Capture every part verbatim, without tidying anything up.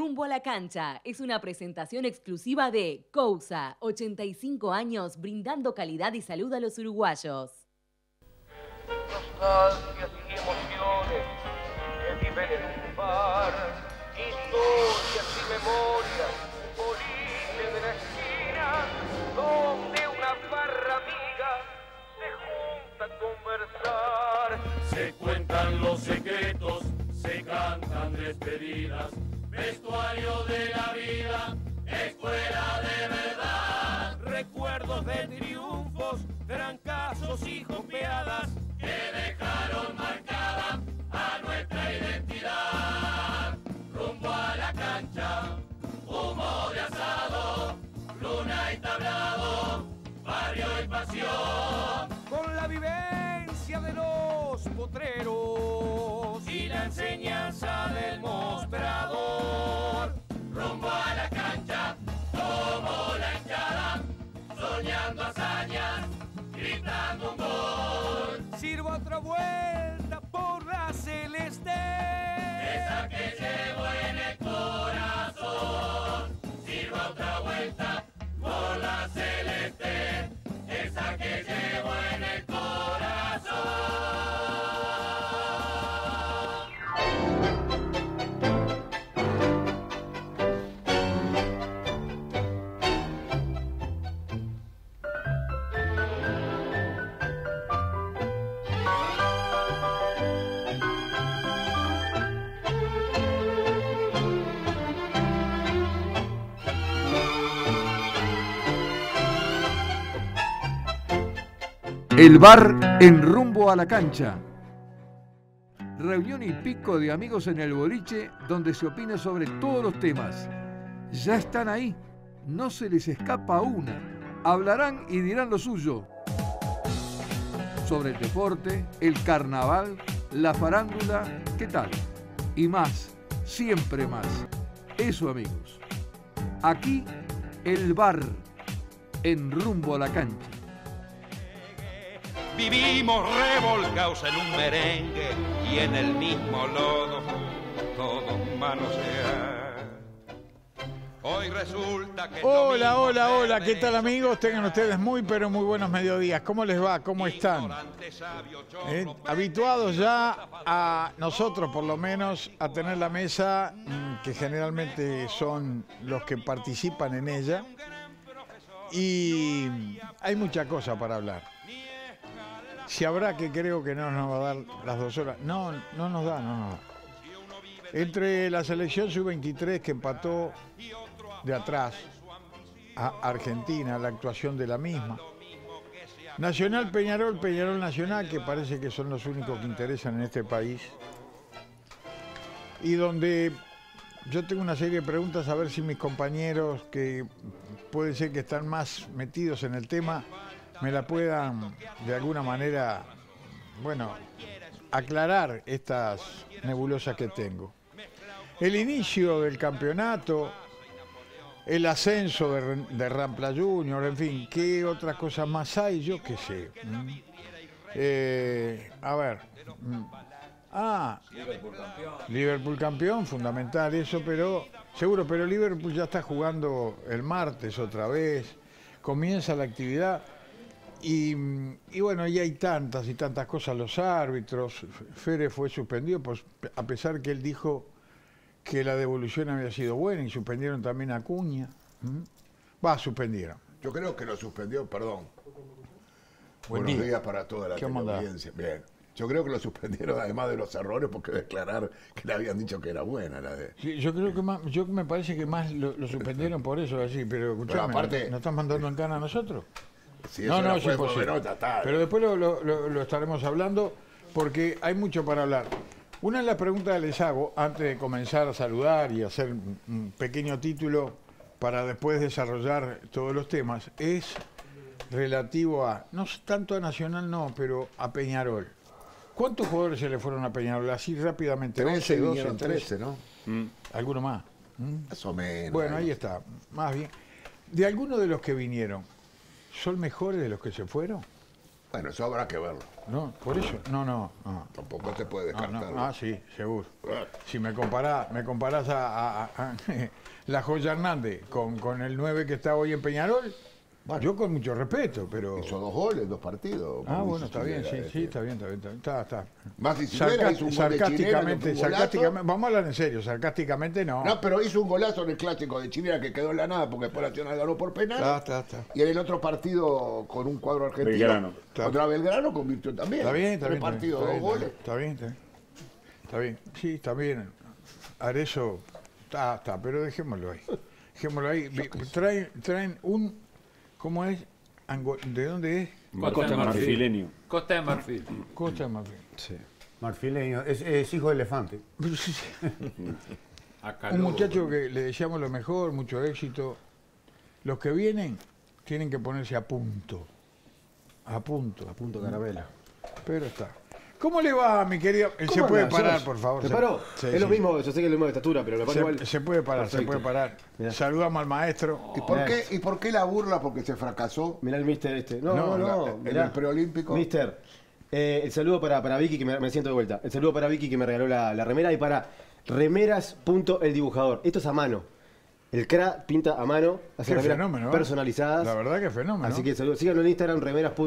Rumbo a la Cancha es una presentación exclusiva de Cousa, ochenta y cinco años brindando calidad y salud a los uruguayos. Nostalgias y emociones que viven en un bar, historias y memorias, boliche de la esquina, donde una barra amiga se junta a conversar. Se cuentan los secretos, se cantan despedidas, vestuario de la vida, escuela de verdad. Recuerdos de triunfos, trancazos y jompeadas que dejaron marcada a nuestra identidad. Rumbo a la cancha, humo de asado, luna y tablado, barrio y pasión. Con la vivencia de los potreros y la enseñanza del mostrador. Rumbo a la cancha, como la hinchada, soñando hazañas, gritando un gol. Sirvo otra vuelta por la celeste, esa que llevo en el corazón. Sirvo otra vuelta por la celeste, esa que llevo en el corazón. El bar en Rumbo a la Cancha. Reunión y pico de amigos en el boliche donde se opina sobre todos los temas. Ya están ahí, no se les escapa una. Hablarán y dirán lo suyo. Sobre el deporte, el carnaval, la farándula, ¿qué tal? Y más, siempre más. Eso, amigos. Aquí, el bar en Rumbo a la Cancha. Vivimos revolcados en un merengue y en el mismo lodo todos manosear. Hoy resulta que... Hola, hola, hola, ¿qué tal amigos? Tengan ustedes muy pero muy buenos mediodías. ¿Cómo les va? ¿Cómo están? ¿Eh? Habituados ya a nosotros por lo menos a tener la mesa, que generalmente son los que participan en ella. Y hay mucha cosa para hablar. Si habrá, que creo que no nos va a dar las dos horas. No, no nos da, no nos da. Entre la selección sub veintitrés que empató de atrás a Argentina, la actuación de la misma. Nacional Peñarol, Peñarol Nacional, que parece que son los únicos que interesan en este país. Y donde yo tengo una serie de preguntas a ver si mis compañeros, que puede ser que están más metidos en el tema, me la puedan de alguna manera, bueno, aclarar estas nebulosas que tengo. El inicio del campeonato, el ascenso de, de Rampla Junior, en fin, ¿qué otras cosas más hay? Yo qué sé. ¿Mm? Eh, a ver. ¿Mm? Ah, Liverpool campeón. Liverpool campeón, fundamental eso, pero seguro, pero Liverpool ya está jugando el martes otra vez, comienza la actividad. Y, y bueno, y hay tantas y tantas cosas, los árbitros. Fere fue suspendido, pues, a pesar que él dijo que la devolución había sido buena, y suspendieron también a Acuña. ¿Mm? Va, suspendieron. Yo creo que lo suspendió, perdón. Buen Buenos día. días para toda la teleaudiencia. Bien. Yo creo que lo suspendieron además de los errores porque declarar que le habían dicho que era buena la de... Sí, yo creo que más, yo me parece que más lo, lo suspendieron por eso así, pero escuchame, pero aparte, ¿no, ¿no están mandando en cana a nosotros? Si no, no, sí, pues, bueno, pero después lo, lo, lo, lo estaremos hablando porque hay mucho para hablar. Una de las preguntas que les hago, antes de comenzar a saludar y hacer un pequeño título para después desarrollar todos los temas, es relativo a, no tanto a Nacional no, pero a Peñarol. ¿Cuántos jugadores se le fueron a Peñarol? Así rápidamente. trece, doce, trece, ¿no? Mm. ¿Alguno más? ¿Mm? Más o menos. Bueno, ahí está. Más bien. De algunos de los que vinieron, ¿son mejores de los que se fueron? Bueno, eso habrá que verlo. No, por eso, no, no. no. Tampoco te puede No, descartar. no. Ah, sí, seguro. Si me comparás, me comparás a, a- a- a la Joya Hernández con, con el nueve que está hoy en Peñarol, Bueno. yo con mucho respeto, pero... Hizo dos goles, dos partidos. Ah, como bueno, hizo está bien, sí, Chinera, sí, este. está bien, está bien, está bien, está, está. Más si Chinera Sarca- hizo un gol de Chinera, sarcásticamente, que fue un golazo. sarcásticamente, vamos a hablar en serio, sarcásticamente no. No, pero hizo un golazo en el clásico de Chinera que quedó en la nada porque después Nacional ganó por penal. Está, está, está. Y en el otro partido con un cuadro argentino, Belgrano. contra Belgrano convirtió también. Está bien, está Tres bien. partidos, está dos bien, goles. Está bien, está bien. Está bien, sí, está bien. Arezzo, está, está, pero dejémoslo ahí. Dejémoslo ahí. Vi- Traen, traen un, ¿cómo es? Ango- ¿De dónde es? Costa de Marfil. Marfileño. Costa de Marfil. Costa de Marfil. Sí. Marfileño. Es, es hijo de elefante. Acá Un luego, muchacho que le deseamos lo mejor, mucho éxito. Los que vienen tienen que ponerse a punto. A punto. A punto carabela. Pero está. ¿Cómo le va, mi querida? Él se ¿Cómo puede andás, parar, George? por favor. ¿Te Se- paró? Sí, es lo sí. mismo, yo sé que es lo mismo de estatura, pero me paró Se, igual. se puede parar, se Perfecto. puede parar. Mirá. Saludamos al maestro. ¿Y por, Mirá. qué, ¿Y por qué la burla? Porque se fracasó Mirá el mister este. No, No, no, no. la- en mirá. el preolímpico. Mister, eh, el saludo para, para Vicky, que me, me siento de vuelta. El saludo para Vicky, que me regaló la, la remera. Y para remeras.eldibujador. Esto es a mano. El C R A pinta a mano, hace Qué remeras fenómeno, ¿eh? personalizadas. La verdad que fenómeno. Así que saludo. Síganlo en Instagram,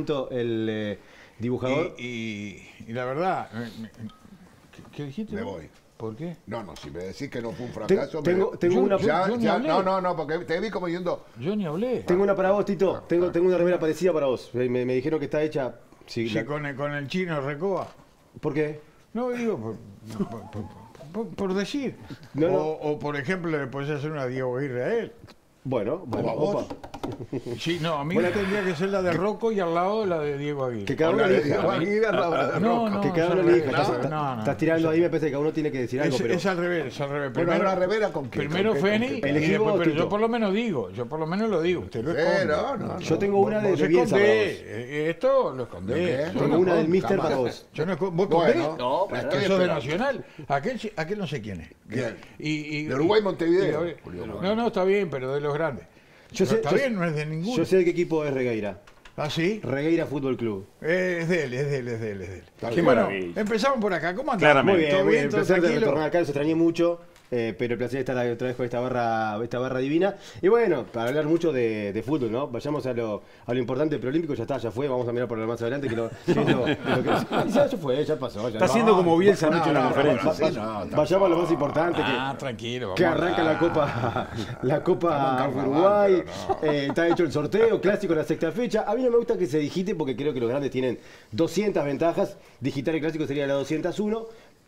remeras.eldibujador. Y, y- y la verdad, eh, me- ¿qué, qué dijiste? Me vos? voy. ¿Por qué? No, no, si me decís que no fue un Ten- fracaso. tengo- me- tengo Yo- una, yo- Ya, ni ya, hablé. no, no, no, porque te vi como yendo. Yo ni hablé. tengo una para vos, Tito. Tengo, tengo una remera parecida para vos. Me, me dijeron que está hecha. Sí, Sí, la- con, el, con el chino Recoba. ¿Por qué? No, digo, por, por- por- por- por decir. No, no. O, o, por ejemplo, le podés hacer una Diego Aguirre a él. Bueno, bueno, a vos. opa. Sí, no, a mí Bueno, tendría que ser la de Rocco y al lado la de Diego Aguirre. Que cada uno Hola, le de diga. Diego Aguirre, la de No, Rocco. no, Que cada es uno al le revés. diga. Estás, No, no, no. estás tirando ahí, me parece que cada uno tiene que decir algo. Es, pero es al revés, es al revés. Bueno, Primero, una remera con qué. primero ¿Con qué? Feni, ¿Con qué? y Elegí después, vos, pero Tito. yo por lo menos digo, yo por lo menos lo digo. Usted lo Sí, esconde. no, no, no. Yo tengo una de, Vos de Bielsa para escondés, vos. eh, esto lo escondés. ¿De qué? Yo Tengo no una del escondo, Mister jamás. para vos. Yo no escondo. ¿Vos Bueno, escondés? No, la para estoy Eso de esperando. Nacional. Aquel, sí- aquel no sé quién es. ¿Quién? Y, y- De Uruguay, y- Montevideo. y- Julio no, Moreno. no, está bien, pero de los grandes. Yo No, sé, está yo- bien, no es de ninguno. Yo sé de qué equipo es Regueira. ¿Ah, sí? Regueira Fútbol Club. Eh, es de él, es de él, es de él, es de él. Qué Bueno, maravilla. empezamos por acá. ¿Cómo andás? Claramente. Muy bien, ¿Todo muy bien. ¿Todo El placer de tranquilo? retornar acá, los extrañé mucho. eh, pero el placer de estar otra vez con esta barra, esta barra divina. Y bueno, para hablar mucho de, de fútbol, ¿no? Vayamos a lo, a lo importante del preolímpico, ya está, ya fue, vamos a mirar por lo más adelante. Que lo, que lo- lo que- ya, ya fue, ya pasó. Ya, Está no. haciendo como Bielsa No, anoche en la no, no, conferencia. no, sí, no, está- Vayamos a lo más importante, que, Ah, tranquilo. Vamos que a- arranca la Copa la Copa Estamos en carnaval, Uruguay, pero no. eh, está hecho el sorteo, clásico en la sexta fecha. A mí no me gusta que se digite porque creo que los grandes tienen doscientas ventajas. Digitar el clásico sería la doscientos uno,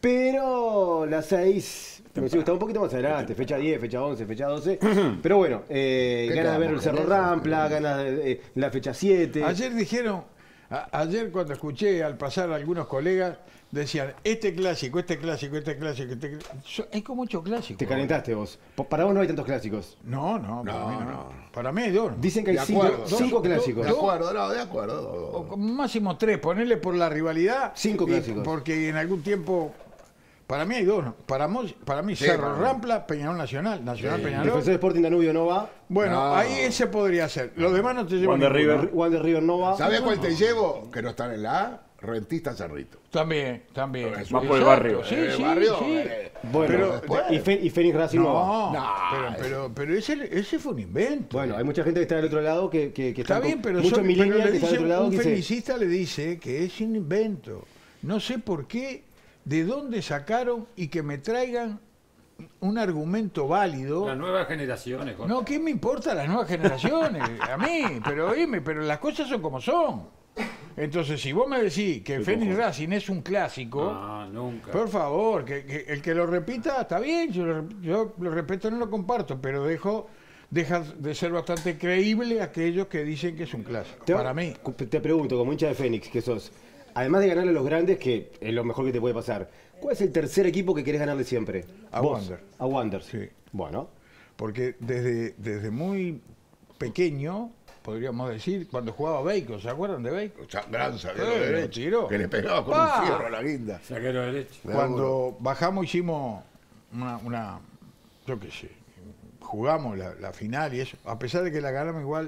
pero la seis me gusta un poquito más adelante, fecha diez, fecha once, fecha doce. Pero bueno, eh, ¿Qué ganas de ver el quedamos Cerro con eso? Rampla, ganas de eh, la fecha siete. Ayer dijeron, a- ayer cuando escuché al pasar a algunos colegas, decían, este clásico, este clásico, este clásico, este clásico. So- Hay como ocho clásicos. Te calentaste vos. Po- Para vos no hay tantos clásicos. No, no, para No, mí no. no. Para mí hay dos. Dicen que hay De cinco, acuerdo. cinco Dos- clásicos. De acuerdo, no, de acuerdo. O como máximo tres, ponerle por la rivalidad. Cinco y- clásicos. Porque en algún tiempo, para mí hay dos. ¿no? Para, mo- para mí Sí, Cerro para mí. Rampla, Peñarol Nacional, Nacional Peñarol. Defensor Sporting Danubio no va. Bueno, No. ahí ese podría ser. Los demás no te llevan Wander ninguno. River. Wander River no va. ¿Sabes cuál te llevo? Que no están en la A. Rentista Cerrito. También, también. Más por el Exacto, barrio. Sí, En el sí, barrio, sí. eh, Bueno, Pero- después- y, Fe- y Fénix Racing no, va. No, No, pero, es- pero, pero ese, ese fue un invento. Bueno, hay mucha gente que está del otro lado que, que, que Está están bien, con- pero, muchos son- pero millennials le que están del dice, otro lado un que dicen, felicista le dice que es un invento. No sé por qué, de dónde sacaron y que me traigan un argumento válido. Las nuevas generaciones, Jorge. No, ¿qué me importa las nuevas generaciones? A mí, pero oíme, pero las cosas son como son. Entonces, si vos me decís que Fénix Racing es un clásico, No, nunca. por favor, que, que el que lo repita está bien, yo lo, yo lo respeto, no lo comparto, pero dejo deja de ser bastante creíble aquellos que dicen que es un clásico. Te- Para mí. Te pregunto, como hincha de Fénix que sos, además de ganarle a los grandes, que es lo mejor que te puede pasar, ¿cuál es el tercer equipo que querés ganarle siempre? A Vos. Wander. A Wander. Sí. Bueno, Porque desde, desde muy pequeño, podríamos decir, cuando jugaba Bacon, ¿se acuerdan de Bacon? O sea, gran zaguero Eh, derecho, tiró. que le pegaba con Pa. un fierro a la guinda. Zaguero derecho. Cuando bajamos hicimos una, una yo qué sé, jugamos la, la final y eso, a pesar de que la ganamos igual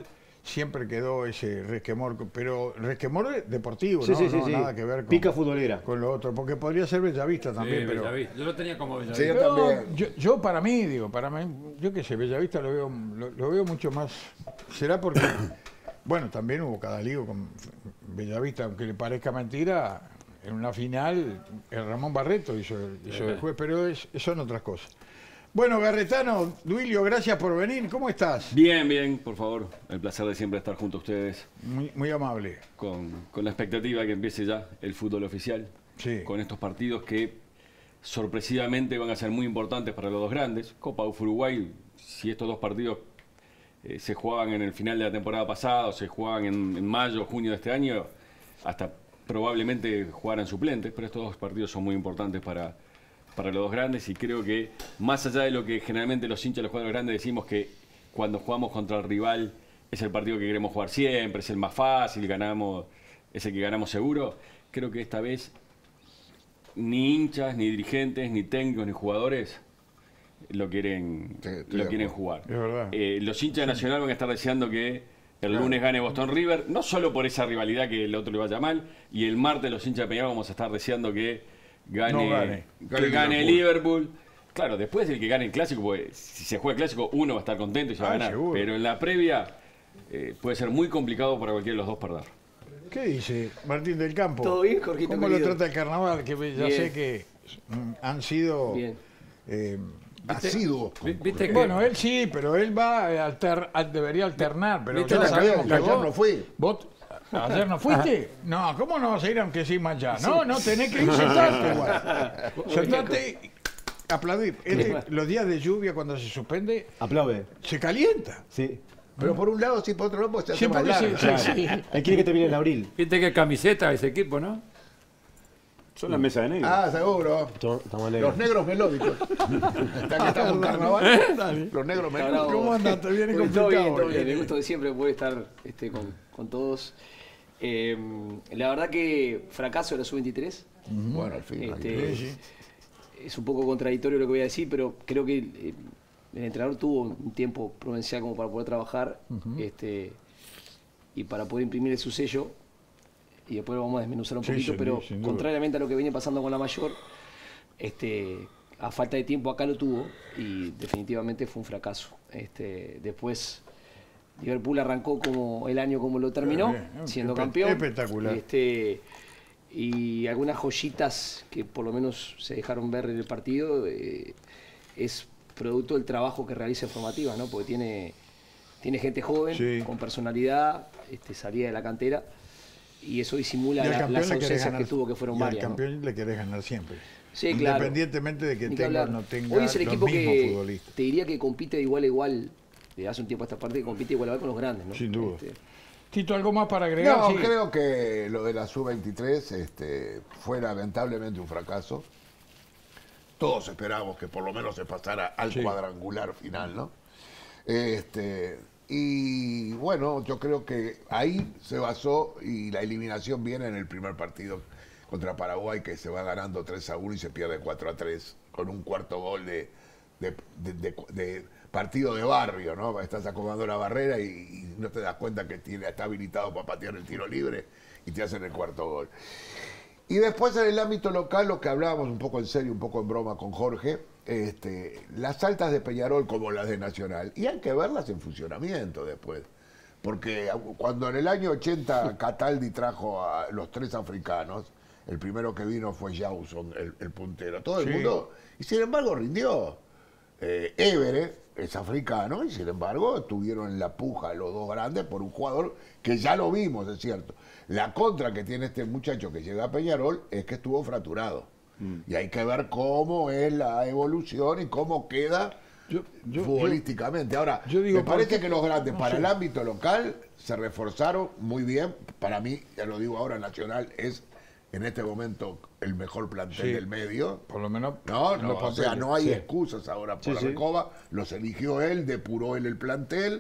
siempre quedó ese resquemor, pero resquemor deportivo, Sí, ¿no? sí, sí, No, sí. nada que ver con, Pica futbolera. con lo otro, porque podría ser Bellavista también, Sí, pero... Bellavista. Yo lo tenía como Bellavista. Sí, yo Pero también. yo, yo para mí, digo, para mí, yo qué sé, Bellavista lo veo, lo, lo veo mucho más. Será porque, bueno, también hubo cada lío con Bellavista, aunque le parezca mentira, en una final el Ramón Barreto hizo, hizo el juez, pero es, son otras cosas. Bueno, Garretano, Duilio, gracias por venir. ¿Cómo estás? Bien, bien, por favor. El placer de siempre estar junto a ustedes Muy, muy amable. con, con la expectativa de que empiece ya el fútbol oficial. Sí. Con estos partidos que sorpresivamente van a ser muy importantes para los dos grandes. Copa U F Uruguay, si estos dos partidos eh, se jugaban en el final de la temporada pasada o se jugaban en, en mayo o junio de este año, hasta probablemente jugaran suplentes, pero estos dos partidos son muy importantes para, para los dos grandes y creo que más allá de lo que generalmente los hinchas de los cuadros grandes decimos que cuando jugamos contra el rival es el partido que queremos jugar siempre, es el más fácil, ganamos, es el que ganamos seguro, creo que esta vez ni hinchas, ni dirigentes, ni técnicos, ni jugadores lo quieren, Sí, estoy lo de quieren acuerdo. jugar. Es verdad. Eh, los hinchas de Nacional van a estar deseando que el lunes gane Boston River, no solo por esa rivalidad que el otro le vaya mal, y el martes los hinchas de Peñarol vamos a estar deseando que gane, No gane. que Gane gane Liverpool. Liverpool. Claro, después el que gane el clásico, porque si se juega el clásico uno va a estar contento y se va Ah, a ganar, seguro. pero en la previa eh, puede ser muy complicado para cualquiera de los dos perder. ¿Qué dice Martín del Campo? ¿Todo bien, Jorgito, ¿Cómo querido? lo trata el carnaval? Que ya Bien. sé que mm, han sido... Bien. eh, Asiduos. Vi- Viste que bueno, él sí, pero él va a alter, al- debería alternar, pero ¿Viste ya la- sabemos que ayer vos- no fui. vos- ¿Ayer no fuiste? No, ¿cómo no vas a ir aunque sí más allá? No, no, tenés que ir sentarte igual. Sentate y aplaudir. Este, los días de lluvia cuando se suspende, Aplaude. se calienta. Sí. Pero por un lado sí, por otro lado pues se hace Sí, más porque se- largo. sí, sí. Él quiere que termine en abril. Viste qué camiseta ese equipo, ¿no? Son las mesas de negro. Ah, seguro. Estamos alegres. Los negros melódicos. Están que estamos en carnaval. Los negros melódicos. ¿Cómo andas? Te viene Muy- todo bien, complicado. todo bien. El gusto de siempre poder estar este, con, con todos. Eh, la verdad que fracaso de la sub veintitrés. Bueno, al fin. Este, Sí, sí. Es un poco contradictorio lo que voy a decir, pero creo que el, el entrenador tuvo un tiempo prudencial como para poder trabajar este, y para poder imprimir su sello. Y después lo vamos a desmenuzar un Sí, poquito, sin pero duda, sin duda. contrariamente a lo que viene pasando con la mayor, este, a falta de tiempo acá lo tuvo y definitivamente fue un fracaso. Este, después Liverpool arrancó como el año como lo terminó, Bien, bien. siendo Espe- campeón. espectacular. Este, y algunas joyitas que por lo menos se dejaron ver en el partido eh, es producto del trabajo que realiza en formativa, ¿no? Porque tiene, tiene gente joven, Sí. con personalidad, este, salida de la cantera, y eso disimula Y al la- campeón las le querés ausencias ganar, que tuvo, que fueron y al varias. ¿no? campeón le querés ganar siempre. Sí, claro. Independientemente de que Ni que tenga o hablar. no tenga Hoy es el los equipo mismos que futbolistas. te diría que compite de igual a igual, de hace un tiempo a esta parte, que compite igual a igual con los grandes, ¿no? Sin duda. Este, Tito, ¿algo más para agregar? No, Sí. creo que lo de la sub veintitrés este, fue lamentablemente un fracaso. Todos esperábamos que por lo menos se pasara al Sí. cuadrangular final, ¿no? Este, y bueno, yo creo que ahí se basó y la eliminación viene en el primer partido contra Paraguay, que se va ganando tres a uno y se pierde cuatro a tres con un cuarto gol de, de, de- de- de partido de barrio, ¿no? Estás acomodando la barrera y, y no te das cuenta que tiene, está habilitado para patear el tiro libre y te hacen el cuarto gol. Y después en el ámbito local, lo que hablábamos un poco en serio, un poco en broma con Jorge, este, las altas de Peñarol como las de Nacional, y hay que verlas en funcionamiento después. Porque cuando en el año ochenta Cataldi trajo a los tres africanos, el primero que vino fue Jauson, el, el puntero, todo el Sí. mundo, y sin embargo rindió. Eh, Évere es africano y sin embargo estuvieron en la puja los dos grandes por un jugador que ya lo vimos, es cierto. La contra que tiene este muchacho que llega a Peñarol es que estuvo fracturado. Y hay que ver cómo es la evolución y cómo queda Yo- yo- futbolísticamente. Ahora, yo digo, me parece porque- que los grandes no para sé. el ámbito local se reforzaron muy bien. Para mí, ya lo digo ahora, Nacional es en este momento el mejor plantel Sí. del medio. Por lo menos. No, en no, los o sea, papeles. no hay Sí. excusas ahora por Sí, la sí. Recoba, los eligió él, depuró él el plantel,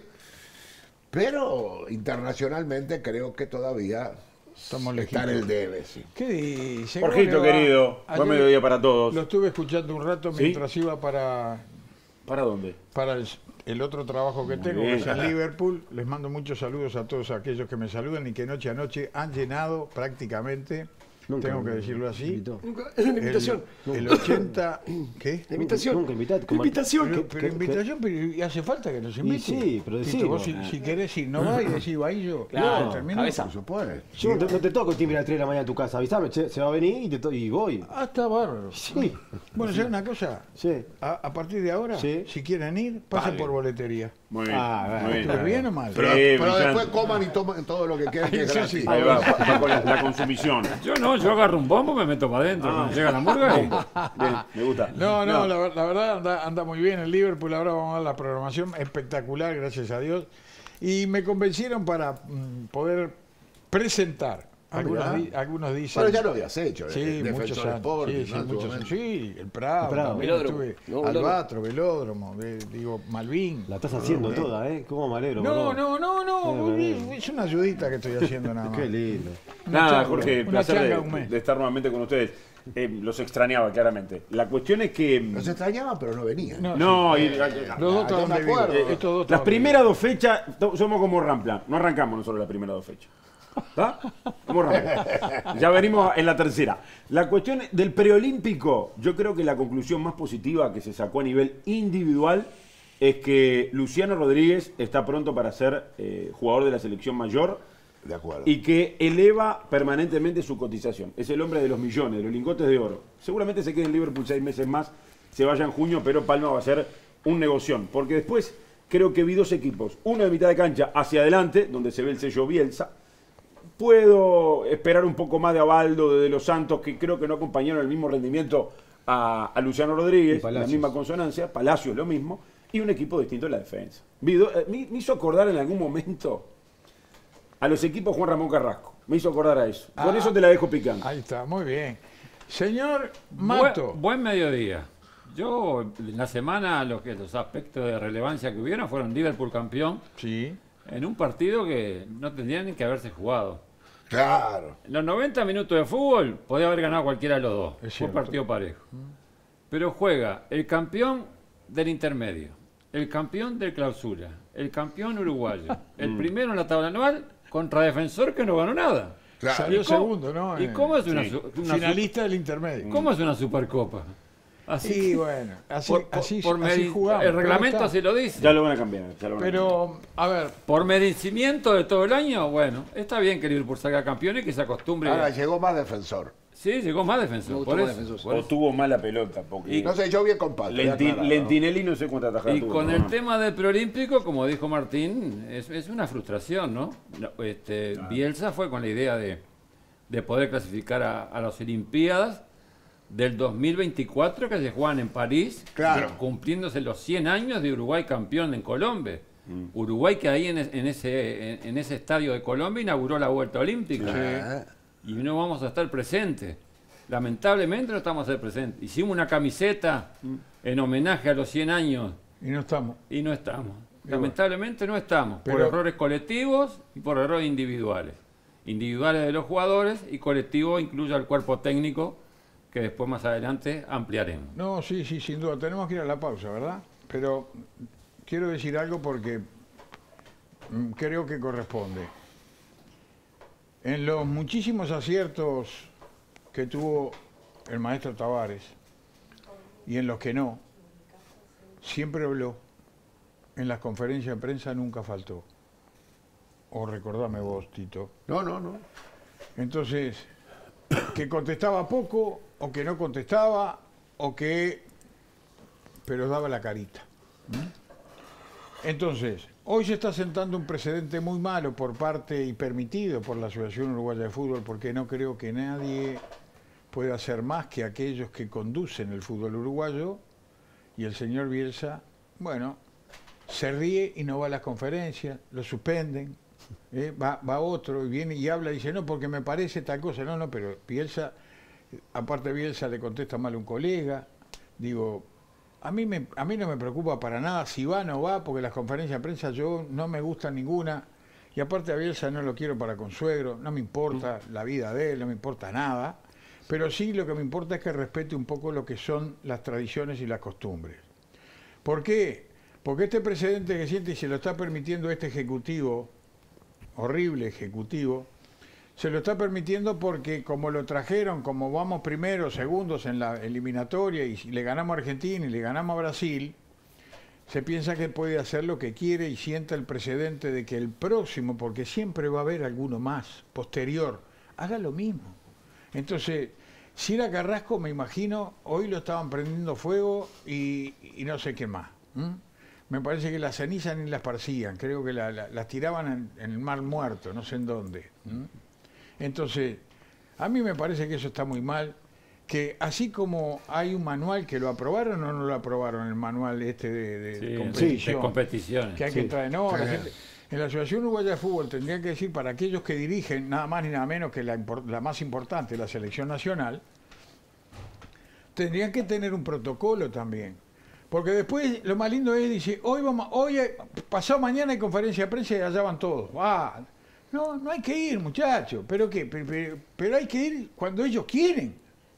pero internacionalmente creo que todavía Estamos está en legítimos. el debe, sí. ¿Qué dice? Jorgito, ¿Cómo le va? querido, buen Ayer mediodía para todos. Lo estuve escuchando un rato ¿Sí? mientras iba para, ¿Para dónde? para el, el otro trabajo que Muy tengo, bien. que es en Liverpool. Les mando muchos saludos a todos aquellos que me saludan y que noche a noche han llenado prácticamente, Nunca tengo que me decirlo así, invitó. Nunca- es una invitación. el, el ochenta... ¿Qué? La invitación. Nunca invitaste. como- Invitación. Pero, ¿Qué- pero qué- invitación, pero y hace falta que nos Y invite. sí, pero Tito, decilo. vos si, si querés ir, no va y decís, va y yo. Claro, yo termino. cabeza. Por supuesto. Yo no te, no te toco el timbre a las tres de la mañana en tu casa. Avísame, che, se va a venir y, te to- y voy. Ah, está bárbaro. Sí. Bueno, ¿sabes una cosa? Sí. A, a partir de ahora, Sí. si quieren ir, pasen Vale. por boletería. Muy bien. Ah, bueno. muy bien. ¿Estuve bien o mal? Pero, Sí, pero brillante. después coman y toman todo lo que quieran, que es Sí, gratis. sí. Ahí va, va con la, la consumición. Yo no, yo agarro un bombo, me meto para adentro. Cuando llega la hamburguesa y- Bien, me gusta. No, no, La, ver- la verdad anda, anda muy bien el Liverpool. Ahora vamos a ver la programación espectacular, gracias a Dios. Y me convencieron para mm, poder presentar. Ah, Algunos, mirá. di- algunos dicen. Bueno, ya lo habías hecho. Sí, eh, muchos Defensor años. Sporting, Sí, sí, ¿no? En tu muchos momento. años. Sí, el Prado, Prado. también Velódromo. estuve. No, velódromo. Albatro, Velódromo, eh, digo, Malvin. La estás haciendo toda, ¿eh? ¿Cómo me alegro? No, perdón. no, no, no, Eh, bueno. es una ayudita que estoy haciendo nada más. Qué lindo. Una Nada, changa, Jorge, una placer changa de, un mes. de estar nuevamente con ustedes. Eh, los extrañaba, claramente. La cuestión es que... Los extrañaban, pero no venían. No, No, sí. y- Los dos Ah, yo estaban me de acuerdo. vivo. Estos dos las estaban de primeras dos fechas to- somos como Rampla. No arrancamos nosotros las primeras dos fechas. ¿Está? Como Rampla. Ya venimos en la tercera. La cuestión del preolímpico, yo creo que la conclusión más positiva que se sacó a nivel individual es que Luciano Rodríguez está pronto para ser eh, jugador de la selección mayor. De acuerdo. Y que eleva permanentemente su cotización. Es el hombre de los millones, de los lingotes de oro. Seguramente se quede en Liverpool seis meses más, se vaya en junio, pero Palma va a ser un negoción. Porque después creo que vi dos equipos. Uno de mitad de cancha hacia adelante, donde se ve el sello Bielsa. Puedo esperar un poco más de Abaldo, de, de los Santos, que creo que no acompañaron el mismo rendimiento a, a Luciano Y Rodríguez, la Palacios. misma consonancia. Palacio es lo mismo. Y un equipo distinto en la defensa. Vi do- eh, me, me hizo acordar en algún momento a los equipos Juan Ramón Carrasco. Me hizo acordar a eso. Por Ah, eso te la dejo picando. Ahí está, muy bien. Señor Buen, Mato. buen mediodía. Yo, en la semana, los, que, los aspectos de relevancia que hubieron fueron Liverpool campeón Sí. en un partido que no tendría ni que haberse jugado. Claro. En los noventa minutos de fútbol podía haber ganado cualquiera de los dos. Es Fue cierto. partido parejo. Pero juega el campeón del intermedio, el campeón del clausura, el campeón uruguayo, el primero en la tabla anual contra Defensor que no ganó nada. Claro. Salió ¿Y cómo- segundo, ¿no? ¿Y Eh, cómo es una, sí. su- una su- Finalista del intermedio. ¿Cómo es una supercopa? Así Sí, que- bueno, así, por, por- así, por así medi- jugamos. el pero reglamento está. así lo dice. Ya lo van a cambiar. ya lo van a cambiar. Pero, a ver, Por merecimiento de todo el año, bueno, está bien que Liverpool salga campeón y que se acostumbre. Ahora llegó más defensor. Sí, llegó más defensor. Me gustó por más eso, defensor. por O eso. tuvo mala pelota. Porque No sé, yo bien compadre. Lenti- Lentinelli no sé cuántas tajadas Y tuvo. con ¿no? el tema del preolímpico, como dijo Martín, es, es una frustración, ¿no? No, Este, Bielsa fue con la idea de, de poder clasificar a, a las Olimpiadas del dos mil veinticuatro que se juegan en París, Claro. cumpliéndose los cien años de Uruguay campeón en Colombia. Uruguay que ahí en, es- en ese, en, en ese estadio de Colombia inauguró la vuelta olímpica. Ah, Y no vamos a estar presentes. Lamentablemente no estamos a estar presentes. Hicimos una camiseta en homenaje a los cien años y no estamos. y no estamos. Y Lamentablemente no estamos. Por Pero- errores colectivos y por errores individuales. Individuales de los jugadores y colectivo incluye al cuerpo técnico que después más adelante ampliaremos. No, sí, sí, sin duda. Tenemos que ir a la pausa, ¿verdad? Pero quiero decir algo porque mm, creo que corresponde. En los muchísimos aciertos que tuvo el maestro Tavares y en los que no, siempre habló. En las conferencias de prensa nunca faltó. O recordame vos, Tito. No, no, no. Entonces, que contestaba poco, o que no contestaba, o que... pero daba la carita. ¿Mm? Entonces, hoy se está sentando un precedente muy malo por parte y permitido por la Asociación Uruguaya de Fútbol, porque no creo que nadie pueda hacer más que aquellos que conducen el fútbol uruguayo, y el señor Bielsa, bueno, se ríe y no va a las conferencias, lo suspenden. Eh, va, va otro y viene y habla y dice, no, porque me parece tal cosa. No, no, pero Bielsa, aparte Bielsa le contesta mal a un colega. Digo, a mí, me, a mí no me preocupa para nada si va o no va, porque las conferencias de prensa yo no me gustan ninguna. Y aparte a Bielsa no lo quiero para consuegro, no me importa la vida de él, no me importa nada. Pero sí lo que me importa es que respete un poco lo que son las tradiciones y las costumbres. ¿Por qué? Porque este precedente que siente y se lo está permitiendo este ejecutivo, horrible ejecutivo, se lo está permitiendo porque como lo trajeron, como vamos primeros, segundos en la eliminatoria y le ganamos a Argentina y le ganamos a Brasil, se piensa que puede hacer lo que quiere y sienta el precedente de que el próximo, porque siempre va a haber alguno más, posterior, haga lo mismo. Entonces, si era Carrasco, me imagino, hoy lo estaban prendiendo fuego y, y no sé qué más. ¿Mm? Me parece que las cenizas ni las esparcían, creo que la, la, las tiraban en, en el mar muerto, no sé en dónde. ¿Mm? Entonces, a mí me parece que eso está muy mal, que así como hay un manual que lo aprobaron o no lo aprobaron, el manual este de, de Sí, competición, de competiciones. que hay Sí. que traer, no, la Sí. gente- en la Asociación Uruguaya de Fútbol tendría que decir para aquellos que dirigen nada más ni nada menos que la, impor- la más importante, la selección nacional, tendrían que tener un protocolo también. Porque después lo más lindo es, dice, hoy vamos, hoy, hay- pasado mañana hay conferencia de prensa y allá van todos. Ah, no, no hay que ir, muchachos, pero qué, pero, pero- pero hay que ir cuando ellos quieren.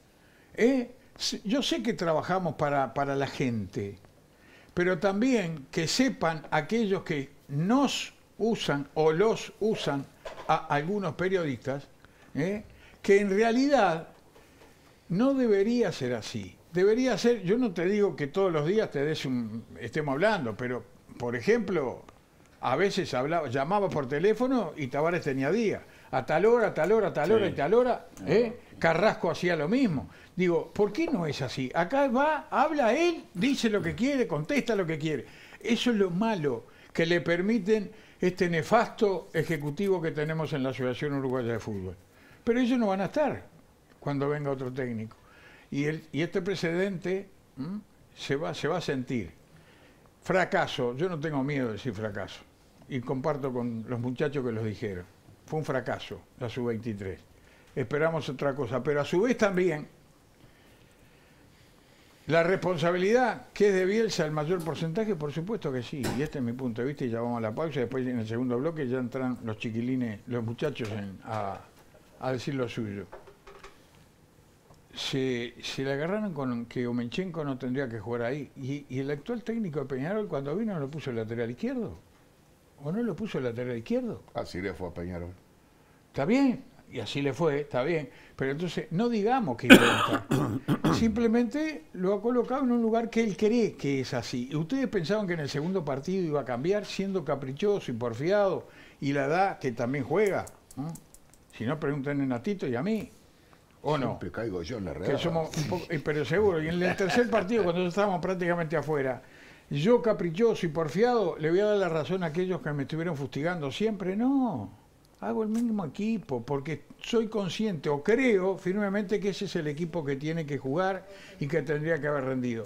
¿Eh? S- Yo sé que trabajamos para, para la gente, pero también que sepan aquellos que nos usan o los usan a algunos periodistas, ¿eh? que en realidad no debería ser así. Debería ser, yo no te digo que todos los días te des un, estemos hablando, pero, por ejemplo, a veces hablaba, llamaba por teléfono y Tavares tenía día. A tal hora, a tal hora, a tal hora Sí. y tal hora, ¿eh? Carrasco hacía lo mismo. Digo, ¿por qué no es así? Acá va, habla él, dice lo que quiere, contesta lo que quiere. Eso es lo malo que le permiten este nefasto ejecutivo que tenemos en la Asociación Uruguaya de Fútbol. Pero ellos no van a estar cuando venga otro técnico. Y, el, y este precedente ¿m? se va, se va a sentir. Fracaso, yo no tengo miedo de decir fracaso. Y comparto con los muchachos que los dijeron. Fue un fracaso la sub veintitrés. Esperamos otra cosa. Pero a su vez también, la responsabilidad que es de Bielsa el mayor porcentaje, por supuesto que sí. Y este es mi punto de vista y ya vamos a la pausa. Después en el segundo bloque ya entran los chiquilines, los muchachos en, a, a decir lo suyo. Se, se le agarraron con que Omenchenko no tendría que jugar ahí. Y, y el actual técnico de Peñarol cuando vino no lo puso el lateral izquierdo. ¿O no lo puso el lateral izquierdo? Así le fue a Peñarol. Está bien, y así le fue, está bien. Pero entonces no digamos que inventa. Simplemente lo ha colocado en un lugar que él cree que es así. ¿Y ustedes pensaban que en el segundo partido iba a cambiar siendo caprichoso y porfiado? Y la edad que también juega. ¿No? Si no, pregunten a Natito y a mí. ¿O no? Siempre caigo yo en la Que redada. somos un poco, eh, pero seguro, y en el tercer partido, cuando ya estábamos prácticamente afuera, yo caprichoso y porfiado, le voy a dar la razón a aquellos que me estuvieron fustigando siempre. No, hago el mismo equipo, porque soy consciente o creo firmemente que ese es el equipo que tiene que jugar y que tendría que haber rendido.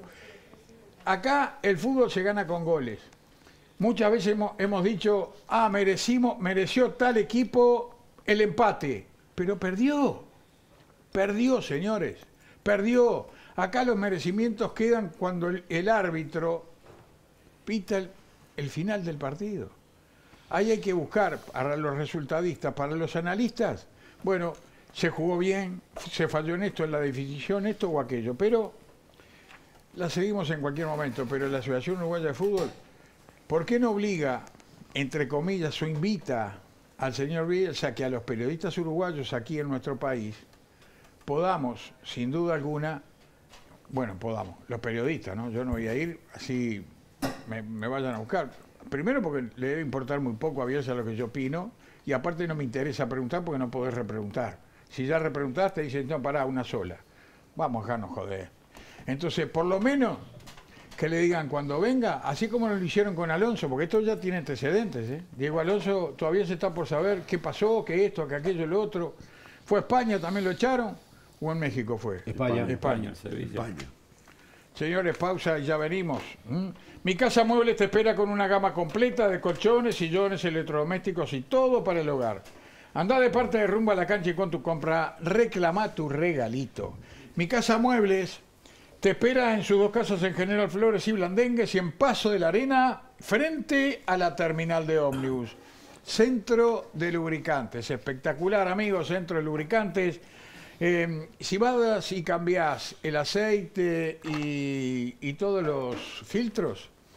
Acá el fútbol se gana con goles. Muchas veces hemos, hemos dicho, ah, merecimos, mereció tal equipo el empate, pero perdió. Perdió, señores, perdió. Acá los merecimientos quedan cuando el, el árbitro pita el, el final del partido. Ahí hay que buscar para los resultadistas, para los analistas. Bueno, se jugó bien, se falló en esto, en la definición, esto o aquello, pero la seguimos en cualquier momento. Pero la Asociación Uruguaya de Fútbol, ¿por qué no obliga, entre comillas, o invita al señor Bielsa que a los periodistas uruguayos aquí en nuestro país podamos, sin duda alguna, bueno, podamos, los periodistas, ¿no? Yo no voy a ir así, me, me vayan a buscar. Primero porque le debe importar muy poco a Bielsa lo que yo opino, y aparte no me interesa preguntar porque no podés repreguntar. Si ya repreguntaste, dicen, no, pará, una sola. Vamos, acá no joder. Entonces, por lo menos, que le digan cuando venga, así como lo hicieron con Alonso, porque esto ya tiene antecedentes, ¿eh? Diego Alonso todavía se está por saber qué pasó, qué esto, que aquello, lo otro. ¿Fue a España, también lo echaron? ¿O en México fue? España. España. Sevilla. España. Señores, pausa y ya venimos. ¿Mm? Mi Casa Muebles te espera con una gama completa de colchones, sillones, electrodomésticos y todo para el hogar. Andá de parte de Rumbo a la Cancha y con tu compra reclama tu regalito. Mi Casa Muebles te espera en sus dos casas en General Flores y Blandengues y en Paso de la Arena, frente a la terminal de ómnibus. Centro de Lubricantes, espectacular, amigos, Centro de Lubricantes. Eh, si vas y cambiás el aceite y, y todos los filtros,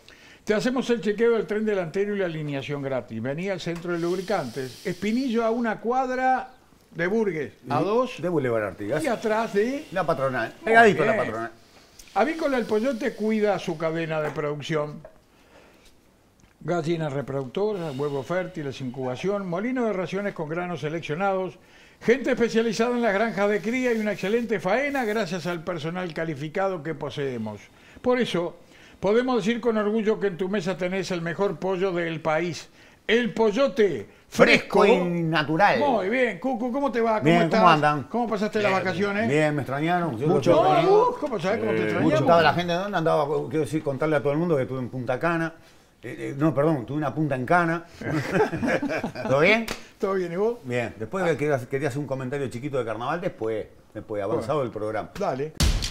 Te hacemos el chequeo del tren delantero y la alineación gratis. Venía al centro de lubricantes. Espinillo a una cuadra de Burgues, a dos. De Boulevard Artigas. Y atrás de... La patronal. Pegadito a la patronal. Avícola El Pollote cuida su cadena de producción. Gallinas reproductoras, huevos fértiles, incubación, molino de raciones con granos seleccionados, gente especializada en las granjas de cría y una excelente faena gracias al personal calificado que poseemos. Por eso, podemos decir con orgullo que en tu mesa tenés el mejor pollo del país. El Pollote fresco, fresco y natural. Muy bien. Cucu, ¿cómo te va? ¿Cómo bien, estás? ¿cómo andan? ¿Cómo pasaste bien, las vacaciones? Bien, me extrañaron. Yo mucho. No, no, ¿Cómo sabes cómo te extrañamos? Mucho estaba la gente, ¿dónde andaba? Quiero decir, contarle a todo el mundo que estuve en Punta Cana. Eh, eh, no, perdón, tuve una punta en Cana. ¿Todo bien? ¿Todo bien, y vos? Bien. Después ah. quería, quería hacer un comentario chiquito de carnaval, después, después avanzado bueno. el programa. Dale.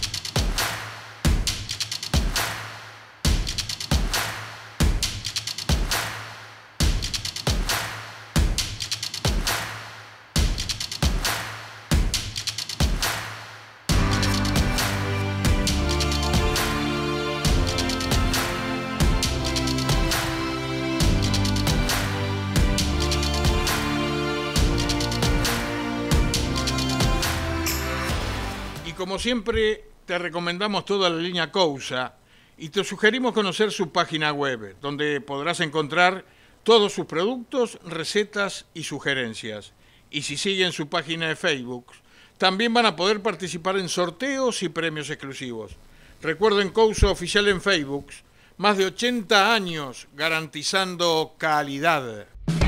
Como siempre, te recomendamos toda la línea Cousa y te sugerimos conocer su página web, donde podrás encontrar todos sus productos, recetas y sugerencias. Y si siguen su página de Facebook, también van a poder participar en sorteos y premios exclusivos. Recuerden Cousa Oficial en Facebook, más de ochenta años garantizando calidad.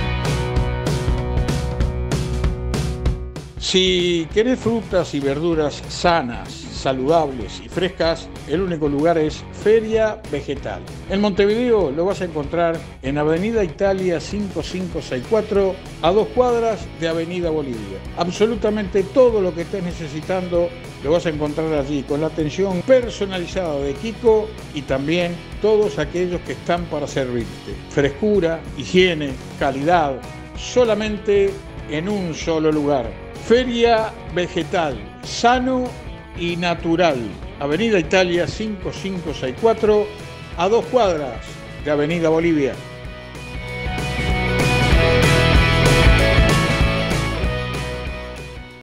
Si querés frutas y verduras sanas, saludables y frescas, el único lugar es Feria Vegetal. En Montevideo lo vas a encontrar en Avenida Italia cinco cinco seis cuatro, a dos cuadras de Avenida Bolivia. Absolutamente todo lo que estés necesitando lo vas a encontrar allí, con la atención personalizada de Kiko y también todos aquellos que están para servirte. Frescura, higiene, calidad, solamente en un solo lugar. Feria Vegetal, sano y natural. Avenida Italia cinco cinco seis cuatro, a dos cuadras de Avenida Bolivia.